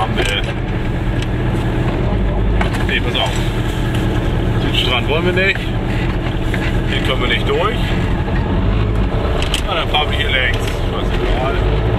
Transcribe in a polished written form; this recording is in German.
haben will. Nee, pass auf. Den Strand wollen wir nicht. Den können wir nicht durch. Na, dann fahren wir hier längs. Was egal.